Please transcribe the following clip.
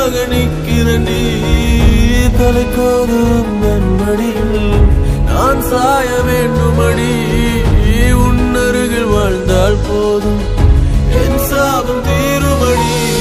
தனியாக நிற்கிறண்டி தலைக்கோதும் நன்மடியில் நான் சாய வேண்டுமடி உன்னருகில் வாழ்ந்தால் போதும் என் சாபம் தீருமடி